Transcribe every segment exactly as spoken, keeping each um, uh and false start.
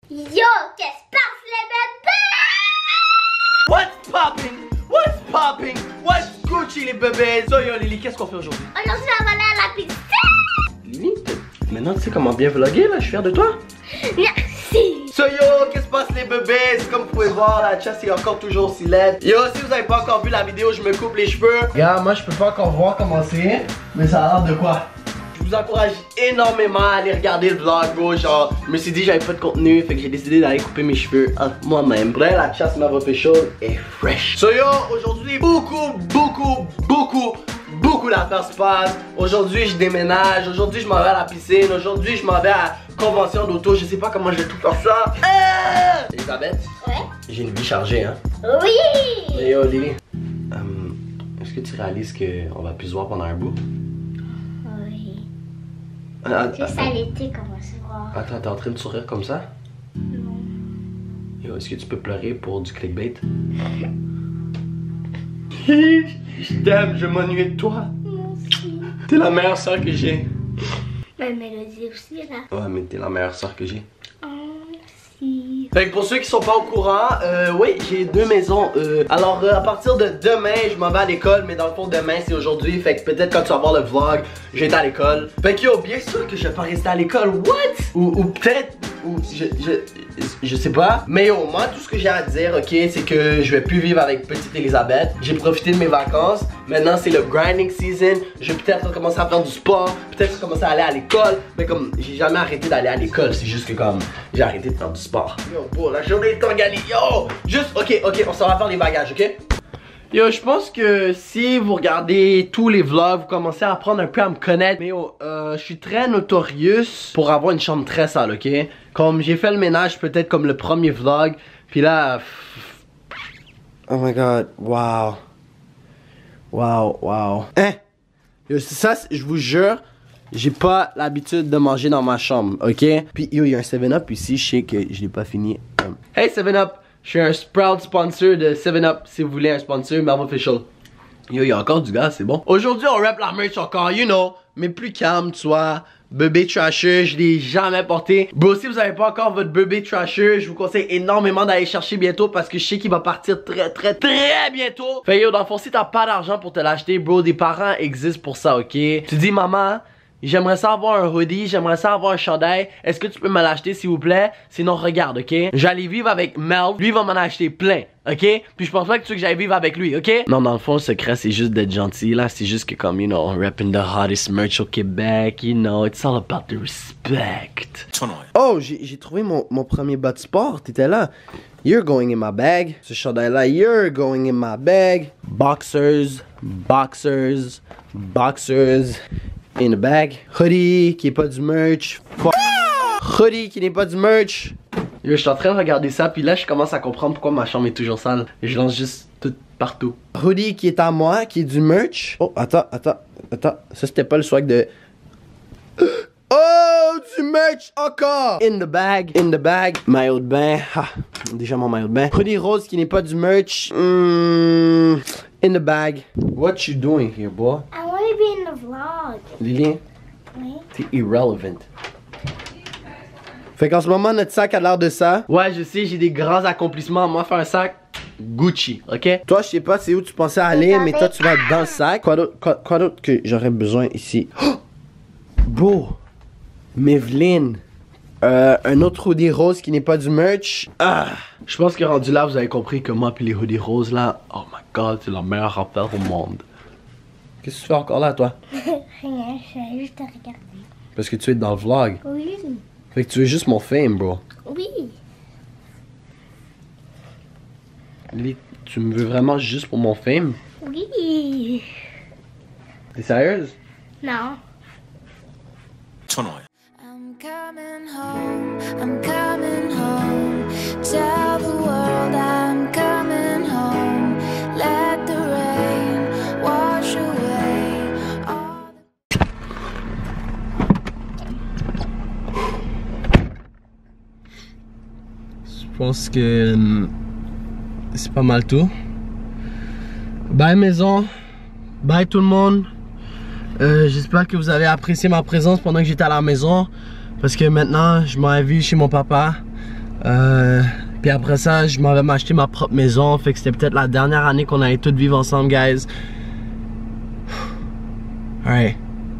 Yo, qu'est-ce qui se passe les bébés? What's popping? What's popping? What's Gucci les bébés? So yo Lily, qu'est-ce qu'on fait aujourd'hui? Aujourd'hui on va aller à la piscine. Lily, maintenant tu sais comment bien vlogger là, je suis fier de toi. Merci. So yo, qu'est-ce qui se passe les bébés? Comme vous pouvez voir, la chasse est encore toujours si laide. Yo, si vous avez pas encore vu la vidéo, je me coupe les cheveux. Regarde, moi je peux pas encore voir comment c'est, mais ça a l'air de quoi? Je vous encourage énormément à aller regarder le vlog, bro. Genre, je me suis dit j'avais pas de contenu, fait que j'ai décidé d'aller couper mes cheveux moi-même. Bref, la chasse m'a official est fresh. So yo, aujourd'hui, beaucoup, beaucoup, beaucoup, beaucoup d'affaires se passent. Aujourd'hui, je déménage. Aujourd'hui, je m'en vais à la piscine. Aujourd'hui, je m'en vais à la convention d'auto. Je sais pas comment je vais tout faire ça. Ah! Elisabeth? Ouais? J'ai une vie chargée, hein? Oui! Et yo, Lily, um, est-ce que tu réalises qu'on va plus se voir pendant un bout? Oui. Ah, C'est ça l'été qu'on va se voir. Attends, t'es en train de sourire comme ça? Non. Yo, est-ce que tu peux pleurer pour du clickbait? Je t'aime, je m'ennuie de toi. Merci. T'es la meilleure soeur que j'ai. Ma mélodie aussi là. Ouais, mais t'es la meilleure soeur que j'ai. Oh, merci. Fait que pour ceux qui sont pas au courant, euh, oui, j'ai deux maisons. Euh, alors, euh, à partir de demain, je m'en vais à l'école, mais dans le fond, demain, c'est aujourd'hui. Fait que peut-être quand tu vas voir le vlog, j'étais à l'école. Fait que yo, bien sûr que je vais pas rester à l'école. What? Ou, ou peut-être, ou je, je, je sais pas. Mais yo, moi, tout ce que j'ai à dire, ok, c'est que je vais plus vivre avec petite Elisabeth. J'ai profité de mes vacances. Maintenant, c'est le grinding season. Je vais peut-être recommencer à faire du sport. Peut-être commencer à aller à l'école. Mais comme, j'ai jamais arrêté d'aller à l'école. C'est juste que comme, j'ai arrêté de faire du sport. Yo, bro, la journée est organisée. Yo, juste, ok, ok, on s'en va faire les bagages, ok? Yo, je pense que si vous regardez tous les vlogs, vous commencez à apprendre un peu à me connaître. Mais yo, euh, je suis très notorious pour avoir une chambre très sale, ok? Comme j'ai fait le ménage peut-être comme le premier vlog. Puis là... Oh my god, wow. Wow, wow. Hein? Yo, c'est ça, je vous jure, j'ai pas l'habitude de manger dans ma chambre, ok? Puis yo, il y a un seven up ici, je sais que je l'ai pas fini. Um, hey seven up! Je suis un proud sponsor de seven up. Si vous voulez un sponsor, Marvel Official. Yo, il y a encore du gaz, c'est bon. Aujourd'hui, on rap la merch encore, you know. Mais plus calme, tu vois. Bébé Trasher, je l'ai jamais porté. Bro, si vous avez pas encore votre bébé Trasher, je vous conseille énormément d'aller chercher bientôt parce que je sais qu'il va partir très, très, très bientôt. Fait yo, dans le fond, si t'as pas d'argent pour te l'acheter, bro, des parents existent pour ça, ok? Tu dis, maman, j'aimerais ça avoir un hoodie, j'aimerais ça avoir un chandail. Est-ce que tu peux me l'acheter s'il vous plaît? Sinon regarde, ok? J'allais vivre avec Mel, lui va m'en acheter plein, ok? Puis je pense pas que tu veux que j'aille vivre avec lui, ok? Non, dans le fond, le secret c'est juste d'être gentil là, c'est juste que comme, you know, repping the hottest merch au Québec, you know, it's all about the respect. Oh, j'ai trouvé mon, mon premier bas de sport, t'étais là. You're going in my bag. Ce chandail là, you're going in my bag. Boxers, boxers, boxers. In the bag. Hoodie qui est pas du merch. Hoodie qui n'est pas du merch. Yo, je suis en train de regarder ça, puis là je commence à comprendre pourquoi ma chambre est toujours sale. Et je lance juste tout partout. Hoodie qui est à moi, qui est du merch. Oh, attends, attends, attends. Ça c'était pas le swag de... Oh, du merch encore. In the bag, in the bag. Maillot de bain. Ah, déjà mon maillot de bain. Hoodie rose qui n'est pas du merch. Mm, in the bag. What you doing here, boy? I want to be in the vlog. Lily, Oui. t'es irrelevant. Fait qu'en ce moment, notre sac a l'air de ça. Ouais, je sais, j'ai des grands accomplissements. Moi, faire un sac Gucci, ok? Toi, je sais pas c'est où tu pensais aller, mais toi, tu vas dans le sac. Quoi d'autre quoi, quoi d'autre que j'aurais besoin ici? Oh! Bro! Maybelline. Euh, un autre hoodie rose qui n'est pas du merch. Ah! Je pense que rendu là, vous avez compris que moi, puis les hoodies roses là, oh my god, c'est la meilleure affaire au monde. Qu'est-ce que tu fais encore là, toi? Rien, je vais juste te regarder. Parce que tu es dans le vlog. Oui. Fait que tu veux juste mon fame, bro. Oui. Lily, tu me veux vraiment juste pour mon fame? Oui. T'es sérieuse? Non. I'm coming home, I'm coming home. Tell the world I'm coming home. Let the rain wash away all the... Je pense que hum, c'est pas mal tout. Bye maison, bye tout le monde. Euh, J'espère que vous avez apprécié ma présence pendant que j'étais à la maison. Parce que maintenant, je m'en vais vivre chez mon papa. Euh, puis après ça, je m'en vais m'acheter ma propre maison. Fait que c'était peut-être la dernière année qu'on allait tous vivre ensemble, guys. Alright.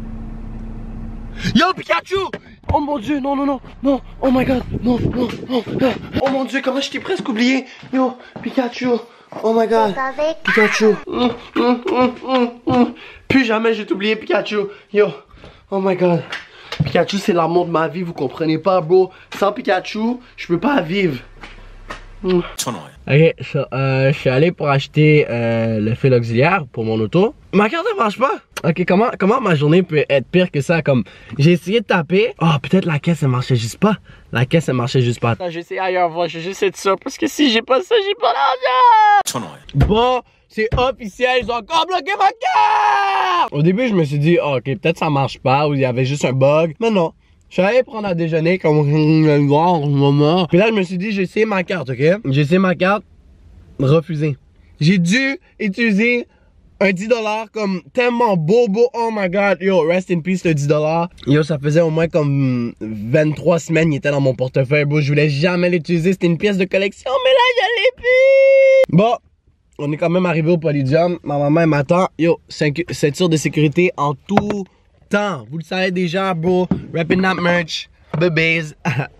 Yo, Pikachu! Oh mon dieu, non, non, non, non, oh my god, non, non, non, non. Oh mon dieu, comment je t'ai presque oublié. Yo, Pikachu, oh my god, Pikachu. Mm, mm, mm, mm, mm. Plus jamais je vais t'oublier, Pikachu. Yo, oh my god. Pikachu, c'est l'amour de ma vie, vous comprenez pas, bro. Sans Pikachu, je peux pas vivre. Mm. Ok, so, euh, je suis allé pour acheter euh, le fil auxiliaire pour mon auto. Ma carte ne marche pas. Ok, comment, comment ma journée peut être pire que ça? Comme, j'ai essayé de taper. Oh, peut-être la caisse, elle marchait juste pas. La caisse, elle marchait juste pas. J'ai essayé ailleurs, voir, j'ai juste être ça. Parce que si j'ai pas ça, j'ai pas l'argent. Bon, c'est officiel, ils ont encore bloqué ma carte. Au début, je me suis dit, oh, ok, peut-être ça marche pas, ou il y avait juste un bug. Mais non. Je suis allé prendre à déjeuner comme puis là je me suis dit j'ai essayé ma carte, ok? J'ai essayé ma carte, refusé. J'ai dû utiliser un dix dollars comme tellement beau beau, oh my god, yo, rest in peace le dix dollars. Yo, ça faisait au moins comme vingt-trois semaines, il était dans mon portefeuille, bro, je voulais jamais l'utiliser, c'était une pièce de collection, mais là je l'ai plus. Bon, on est quand même arrivé au Polydium, ma maman m'attend, yo, ceinture de sécurité en tout temps, vous le savez déjà, bro. Rapping that merch, bébés.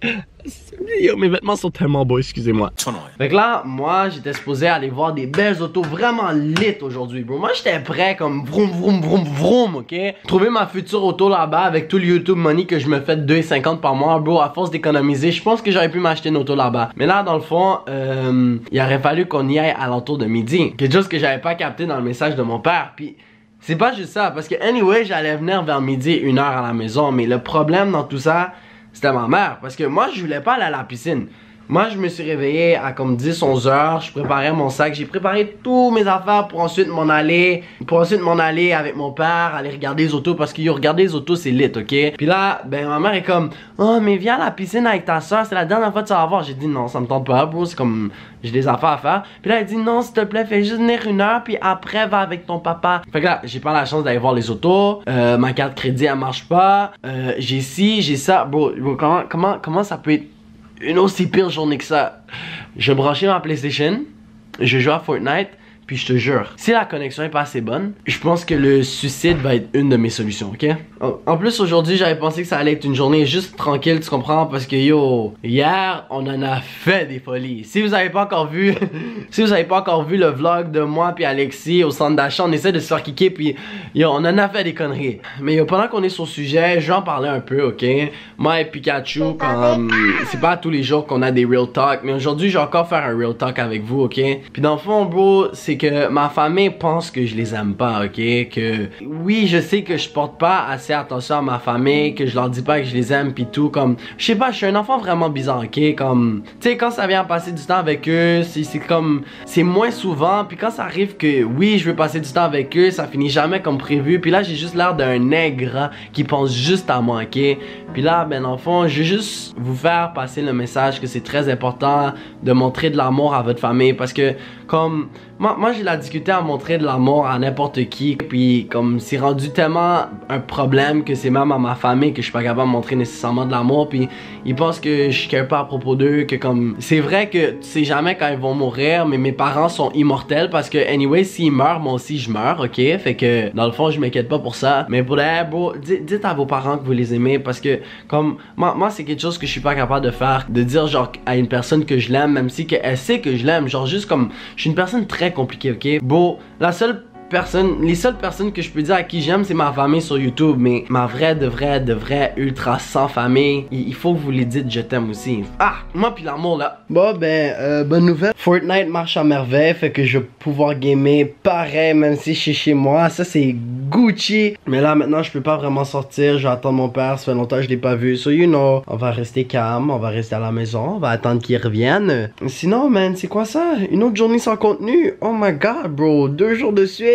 Yo, mes vêtements sont tellement beaux, excusez-moi. Fait que là, moi, j'étais supposé aller voir des belles autos vraiment lit aujourd'hui, bro. Moi, j'étais prêt comme vroom, vroom, vroom, vroom, ok? Trouver ma future auto là-bas avec tout le YouTube money que je me fais de deux cinquante par mois, bro. À force d'économiser, je pense que j'aurais pu m'acheter une auto là-bas. Mais là, dans le fond, euh, il aurait fallu qu'on y aille à l'entour de midi. Quelque chose que j'avais pas capté dans le message de mon père. Puis c'est pas juste ça, parce que anyway, j'allais venir vers midi, une heure à la maison. Mais le problème dans tout ça, c'était ma mère. Parce que moi, je voulais pas aller à la piscine. Moi, je me suis réveillé à comme dix onze heures. Je préparais mon sac. J'ai préparé tous mes affaires pour ensuite m'en aller. Pour ensuite m'en aller avec mon père, aller regarder les autos. Parce que yo, regarder les autos, c'est lit, ok? Puis là, ben, ma mère est comme, oh, mais viens à la piscine avec ta soeur. C'est la dernière fois que tu vas voir. J'ai dit, non, ça me tente pas, bro. C'est comme, j'ai des affaires à faire. Puis là, elle dit, non, s'il te plaît, fais juste venir une heure. Puis après, va avec ton papa. Fait que là, j'ai pas la chance d'aller voir les autos. Euh, ma carte crédit, elle marche pas. Euh, j'ai ci, j'ai ça. Bro, bro, comment, comment, comment ça peut être une aussi pire journée que ça? Je branchais ma PlayStation, je joue à Fortnite, puis je te jure, si la connexion est pas assez bonne, je pense que le suicide va être une de mes solutions, ok? En plus, aujourd'hui, j'avais pensé que ça allait être une journée juste tranquille, tu comprends? Parce que yo, hier, on en a fait des folies. Si vous avez pas encore vu, si vous avez pas encore vu le vlog de moi puis Alexis au centre d'achat, on essaie de se faire kicker, puis yo, on en a fait des conneries. Mais yo, pendant qu'on est sur le sujet, je vais en parler un peu, ok? Moi et Pikachu, comme c'est pas tous les jours qu'on a des real talk, mais aujourd'hui, je vais encore faire un real talk avec vous, ok? Puis dans le fond, bro, c'est que ma famille pense que je les aime pas, ok? Que oui, je sais que je porte pas assez attention à ma famille, que je leur dis pas que je les aime pis tout, comme, je sais pas, je suis un enfant vraiment bizarre, ok? Comme, tu sais, quand ça vient passer du temps avec eux, c'est comme, c'est moins souvent, puis quand ça arrive que oui, je veux passer du temps avec eux, ça finit jamais comme prévu, puis là, j'ai juste l'air d'un nègre qui pense juste à moi, ok? Puis là, ben, dans le fond, je veux juste vous faire passer le message que c'est très important de montrer de l'amour à votre famille, parce que, comme, moi, moi j'ai la difficulté à montrer de l'amour à n'importe qui, puis comme c'est rendu tellement un problème que c'est même à ma famille que je suis pas capable de montrer nécessairement de l'amour, puis ils pensent que je care pas à propos d'eux, que comme, c'est vrai que tu sais jamais quand ils vont mourir, mais mes parents sont immortels parce que anyway, s'ils meurent, moi aussi je meurs, ok? Fait que dans le fond, je m'inquiète pas pour ça, mais pour les bro, dites à vos parents que vous les aimez, parce que comme, moi, moi c'est quelque chose que je suis pas capable de faire, de dire genre à une personne que je l'aime, même si que elle sait que je l'aime, genre juste comme, je suis une personne très compliquée, ok? Bon, la seule personne, les seules personnes que je peux dire à qui j'aime, c'est ma famille sur YouTube, mais ma vraie, de vraie, de vraie ultra sans famille, il, il faut que vous les dites je t'aime aussi. Ah, moi puis l'amour là. Bon ben, euh, bonne nouvelle, Fortnite marche à merveille, fait que je vais pouvoir gamer pareil, même si je suis chez moi, ça c'est Gucci. Mais là maintenant je peux pas vraiment sortir, je vais attendre mon père, ça fait longtemps que je l'ai pas vu, so you know, on va rester calme, on va rester à la maison, on va attendre qu'il revienne. Sinon man, c'est quoi ça? Une autre journée sans contenu? Oh my god bro, deux jours de suite.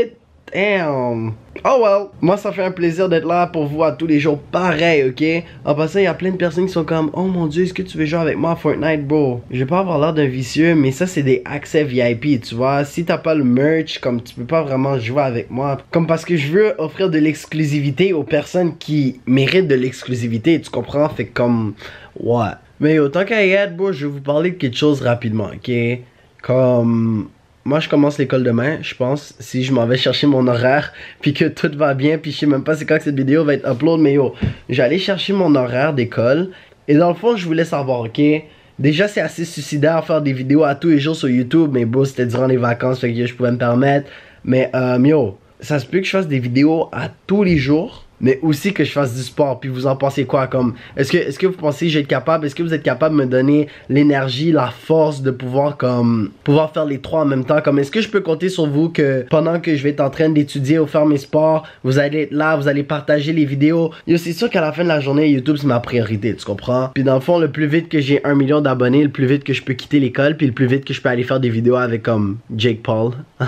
Damn. Oh well. Moi ça fait un plaisir d'être là pour vous à tous les jours pareil, ok? En passant il y a plein de personnes qui sont comme, oh mon dieu, est-ce que tu veux jouer avec moi à Fortnite bro? Je vais pas avoir l'air d'un vicieux, mais ça c'est des accès V I P, tu vois? Si t'as pas le merch, comme tu peux pas vraiment jouer avec moi, comme parce que je veux offrir de l'exclusivité aux personnes qui méritent de l'exclusivité, tu comprends? Fait comme, ouais. Mais autant qu'à y être, bro, je vais vous parler de quelque chose rapidement, ok? Comme... Moi, je commence l'école demain, je pense, si je m'en vais chercher mon horaire, puis que tout va bien, puis je sais même pas c'est quand que cette vidéo va être upload, mais yo, j'allais chercher mon horaire d'école, et dans le fond, je voulais savoir, ok? Déjà, c'est assez suicidaire faire des vidéos à tous les jours sur YouTube, mais bon, c'était durant les vacances, fait que je pouvais me permettre. Mais, euh, yo, ça se peut que je fasse des vidéos à tous les jours, mais aussi que je fasse du sport. Puis vous en pensez quoi? Comme, est-ce que, est-ce que vous pensez que je vais être capable? Est-ce que vous êtes capable de me donner l'énergie, la force de pouvoir, comme, pouvoir faire les trois en même temps? Comme, est-ce que je peux compter sur vous que pendant que je vais être en train d'étudier ou faire mes sports, vous allez être là, vous allez partager les vidéos? Yo, c'est sûr qu'à la fin de la journée, YouTube, c'est ma priorité, tu comprends? Puis dans le fond, le plus vite que j'ai un million d'abonnés, le plus vite que je peux quitter l'école, puis le plus vite que je peux aller faire des vidéos avec, comme, Jake Paul.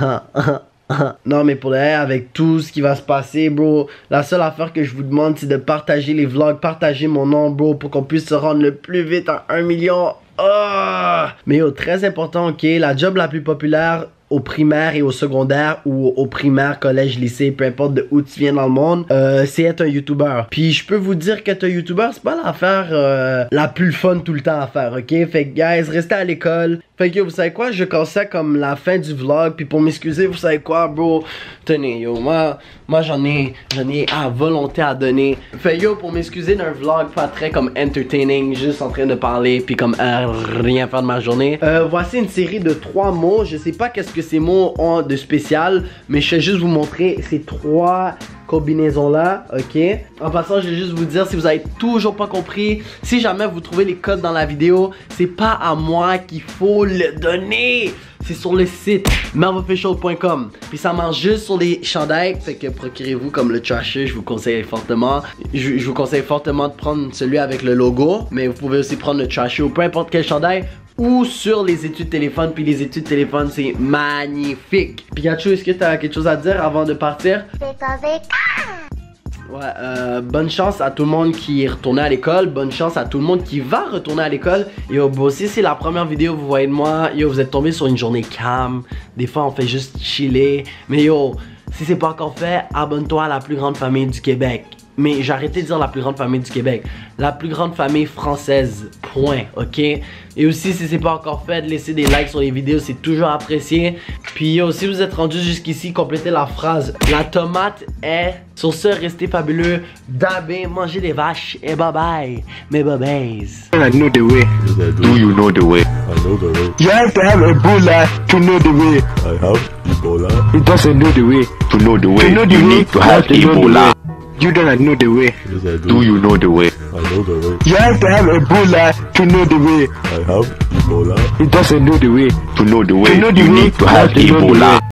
Non, mais pour le reste, avec tout ce qui va se passer, bro, la seule affaire que je vous demande, c'est de partager les vlogs, partager mon nom, bro, pour qu'on puisse se rendre le plus vite à un million. Oh! Mais yo, très important, ok, la job la plus populaire au primaire et au secondaire, ou au primaire, collège, lycée, peu importe de où tu viens dans le monde, euh, c'est être un YouTuber. Puis je peux vous dire qu'être un YouTuber, c'est pas l'affaire euh, la plus fun tout le temps à faire, ok? Fait que guys, restez à l'école. Fait que yo, vous savez quoi, je considère comme la fin du vlog, puis pour m'excuser, vous savez quoi, bro? Tenez, yo, moi, moi j'en ai, j'en ai à volonté à donner. Fait yo, pour m'excuser d'un vlog pas très comme entertaining, juste en train de parler, puis comme euh, rien faire de ma journée. Euh, voici une série de trois mots, je sais pas qu'est-ce que ces mots ont de spécial, mais je vais juste vous montrer ces trois combinaisons là, ok? En passant, je vais juste vous dire, si vous avez toujours pas compris, si jamais vous trouvez les codes dans la vidéo, c'est pas à moi qu'il faut le donner, c'est sur le site merv official point com. Puis ça marche juste sur les chandails, fait que procurez-vous comme le trasher, je vous conseille fortement. Je, je vous conseille fortement de prendre celui avec le logo, mais vous pouvez aussi prendre le trasher ou peu importe quel chandail, ou sur les études téléphone. Puis les études téléphone, c'est magnifique. Pikachu, est-ce que tu as quelque chose à dire avant de partir? Ouais, euh, bonne chance à tout le monde qui est retourné à l'école. Bonne chance à tout le monde qui va retourner à l'école. Yo, bon, si c'est la première vidéo que vous voyez de moi, yo, vous êtes tombé sur une journée calme. Des fois, on fait juste chiller. Mais yo, si c'est pas encore fait, abonne-toi à la plus grande famille du Québec. Mais j'ai arrêté de dire la plus grande famille du Québec. La plus grande famille française. Point. Ok? Et aussi, si c'est pas encore fait, de laisser des likes sur les vidéos, c'est toujours apprécié. Puis yo, si vous êtes rendu jusqu'ici, complétez la phrase. La tomate est. Sur ce, restez fabuleux. Dabé, mangez des vaches. Et bye bye. Mes babies. I know the way. Do you know the way? I know the way. You have to have Ebola to know the way. I have Ebola. He doesn't know the way. To know the way, To know the you way, need to you have have to know the Ebola. way. You don't know the way. Yes, I do. Do you know the way? I know the way. You have to have Ebola to know the way. I have Ebola. He doesn't know the way. To know the way, To know the you way, need to you have have to know the Ebola. way.